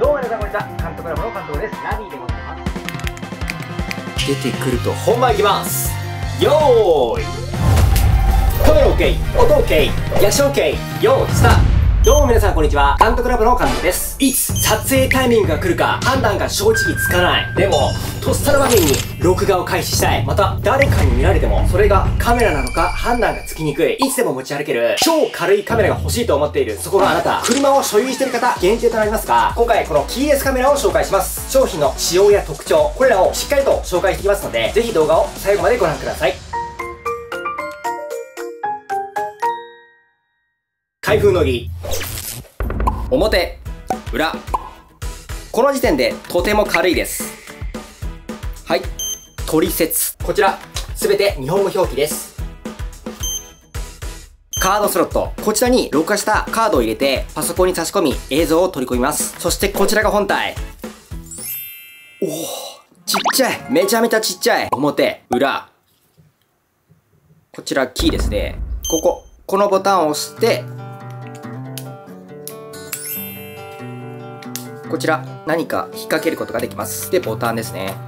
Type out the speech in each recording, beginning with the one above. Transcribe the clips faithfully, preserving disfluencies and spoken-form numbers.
どうも皆さんこんにちは。監督ラボの監督です。ナビーでございます。 出てくると本番いきます。よーい、カメラ OK、 音 OK、 役所 OK、 よーいスタート。どうも皆さんこんにちは。監督ラボの監督です。いつ撮影タイミングが来るか判断が正直つかない。でもとっさの場面に録画を開始したい。また誰かに見られてもそれがカメラなのか判断がつきにくい。いつでも持ち歩ける超軽いカメラが欲しいと思っているそこのあなた、車を所有している方限定となりますが、今回このキーレスカメラを紹介します。商品の仕様や特徴、これらをしっかりと紹介していきますので、ぜひ動画を最後までご覧ください。開封の儀、表、裏。この時点でとても軽いです。はい。取説。こちら、すべて日本語表記です。カードスロット。こちらに録画したカードを入れて、パソコンに差し込み、映像を取り込みます。そしてこちらが本体。おお、ちっちゃい。めちゃめちゃちっちゃい。表、裏。こちらキーですね。ここ、このボタンを押して、こちら何か引っ掛けることができます。で、ボタンですね。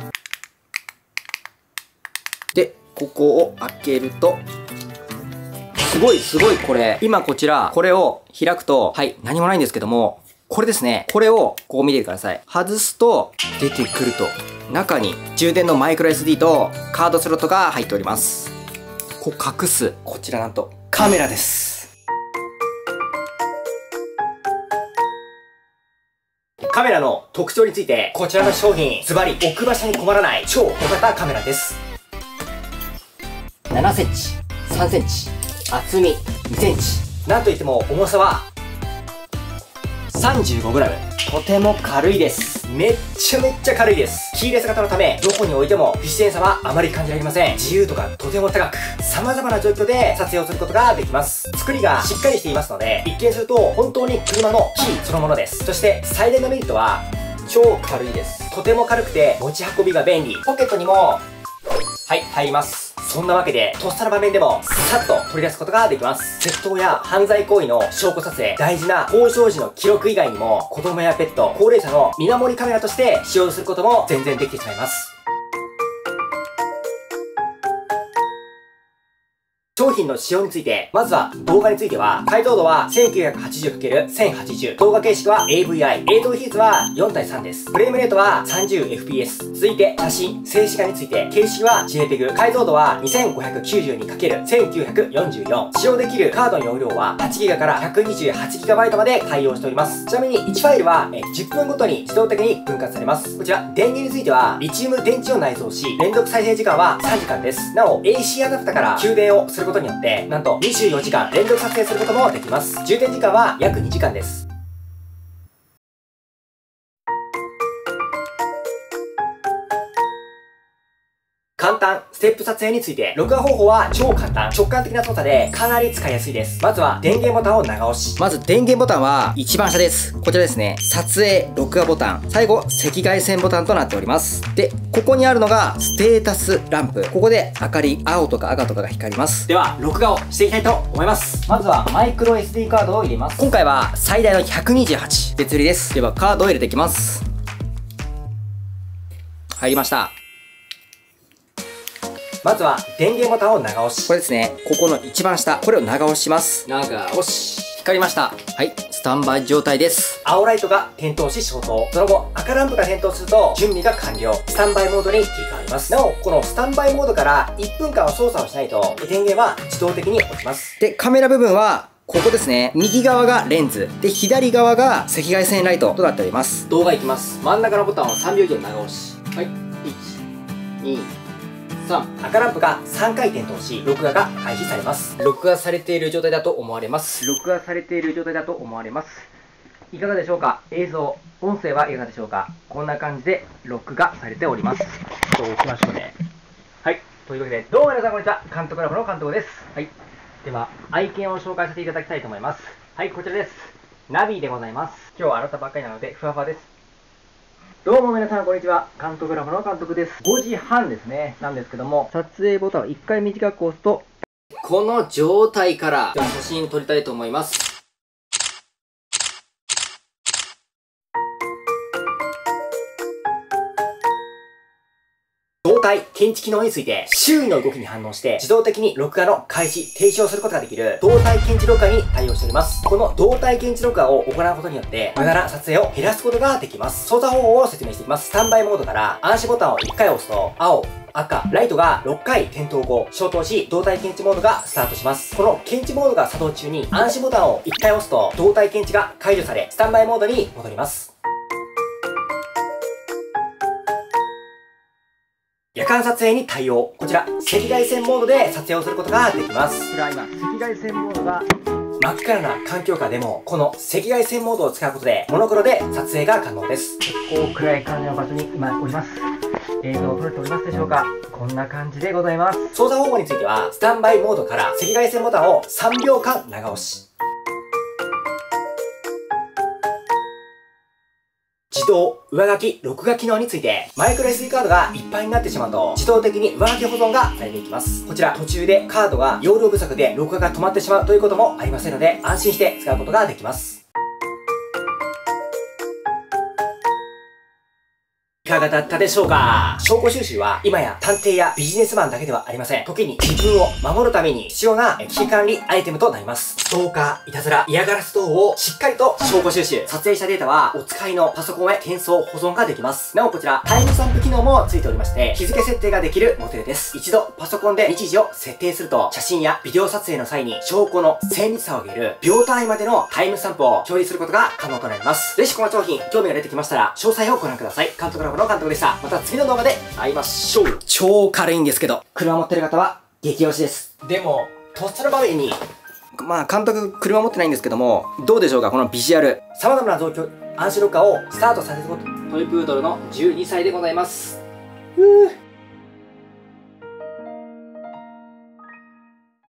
で、ここを開けると、すごいすごいこれ。今こちら、これを開くと、はい、何もないんですけども、これですね。これをこう見ててください。外すと、出てくると、中に充電のマイクロ エスディー とカードスロットが入っております。こう隠す。こちらなんと、カメラです。カメラの特徴について、こちらの商品、ズバリ置く場所に困らない超小型カメラです。ななセンチ、さんセンチ、厚みにセンチ。なんといっても重さは さんじゅうごグラム。とても軽いです。めっちゃめっちゃ軽いです。キーレス型のため、どこに置いても不自然さはあまり感じられません。自由度がとても高く、様々な状況で撮影をすることができます。作りがしっかりしていますので、一見すると本当に車のキーそのものです。そして最大のメリットは、超軽いです。とても軽くて持ち運びが便利。ポケットにも、はい、入ります。そんなわけで、とっさの場面でも、さっと取り出すことができます。窃盗や犯罪行為の証拠撮影、大事な交渉時の記録以外にも、子供やペット、高齢者の見守りカメラとして使用することも全然できてしまいます。商品の仕様について、まずは動画については、解像度は せんきゅうひゃくはちじゅうかけるせんはちじゅう、動画形式は エーブイアイ、映像比率はよんたいさんです。フレームレートは さんじゅうエフピーエス。続いて、写真、静止画について、形式は ジェイペグ、解像度は にせんごひゃくきゅうじゅうにかけるせんきゅうひゃくよんじゅうよん。使用できるカードの容量は はちギガ から ひゃくにじゅうはちギガバイト まで対応しております。ちなみにいちファイルはじゅっぷんごとに自動的に分割されます。こちら、電源については、リチウム電池を内蔵し、連続再生時間はさんじかんです。なお、エーシー アダプタから給電をすることによって、なんとにじゅうよじかん連続撮影することもできます。充電時間は約にじかんです。簡単、ステップ撮影について、録画方法は超簡単、直感的な操作でかなり使いやすいです。まずは電源ボタンを長押し。まず電源ボタンは一番下です。こちらですね。撮影、録画ボタン。最後、赤外線ボタンとなっております。で、ここにあるのがステータスランプ。ここで明かり、青とか赤とかが光ります。では、録画をしていきたいと思います。まずはマイクロ エスディー カードを入れます。今回は最大のひゃくにじゅうはち別売りです。では、カードを入れていきます。入りました。まずは電源ボタンを長押し。これですね。ここの一番下。これを長押します。長押し。光りました。はい。スタンバイ状態です。青ライトが点灯し消灯。その後、赤ランプが点灯すると準備が完了。スタンバイモードに切り替わります。なお、このスタンバイモードからいっぷんかんは操作をしないと、電源は自動的に落ちます。で、カメラ部分は、ここですね。右側がレンズ。で、左側が赤外線ライトとなっております。動画いきます。真ん中のボタンをさんびょう以上長押し。はい。いち、に、さん。赤ランプがさんかい点灯し、録画が開始されます。録画されている状態だと思われます。録画されている状態だと思われます。いかがでしょうか？映像、音声はいかがでしょうか？こんな感じで録画されております。ちょっと置きましょうね。はい。というわけで、どうも皆さんこんにちは。監督ラボの監督です。はい。では、愛犬を紹介させていただきたいと思います。はい、こちらです。ナビーでございます。今日は洗ったばっかりなので、ふわふわです。どうも皆さんこんにちは。監督ラボの監督です。ごじはんですね。なんですけども、撮影ボタンをいっかい短く押すと、この状態から写真撮りたいと思います。 体検知機能について、周囲の動きに反応して自動的に録画の開始、停止をすることができる動体検知録画に対応しております。この動体検知録画を行うことによって、無駄な撮影を減らすことができます。操作方法を説明していきます。スタンバイモードから暗視ボタンをいっかい押すと、青、赤、ライトがろっかい点灯後、消灯し、動体検知モードがスタートします。この検知モードが作動中に暗視ボタンをいっかい押すと、動体検知が解除され、スタンバイモードに戻ります。夜間撮影に対応。こちら、赤外線モードで撮影をすることができます。 こちら今、赤外線モードが真っ暗な環境下でも、この赤外線モードを使うことで、モノクロで撮影が可能です。 結構暗い感じの場所に今おります。映像を撮れておりますでしょうか。こんな感じでございます。 操作方法については、スタンバイモードから赤外線ボタンをさんびょうかん長押し。自動上書き録画機能について、マイクロ エスディー カードがいっぱいになってしまうと、自動的に上書き保存がされていきます。こちら途中でカードが容量不足で録画が止まってしまうということもありませんので、安心して使うことができます。いかがだったでしょうか？証拠収集は今や探偵やビジネスマンだけではありません。時に自分を守るために必要な危機管理アイテムとなります。ストーカー、いたずら、嫌がらせ等をしっかりと証拠収集。撮影したデータはお使いのパソコンへ転送、保存ができます。なおこちらタイムスタンプ機能もついておりまして、日付設定ができるモデルです。一度パソコンで日時を設定すると、写真やビデオ撮影の際に証拠の精密さを上げる秒単位までのタイムスタンプを表示することが可能となります。ぜひこの商品、興味が出てきましたら、詳細をご覧ください。監督ラボの監督でした。また次の動画で会いましょう。超軽いんですけど、車持ってる方は激推しです。でも、とっさの場面に、まあ監督車持ってないんですけども、どうでしょうかこのビジュアル。様々な状況、暗視録画をスタートさせること。トイプードルのじゅうにさいでございます。ふぅ。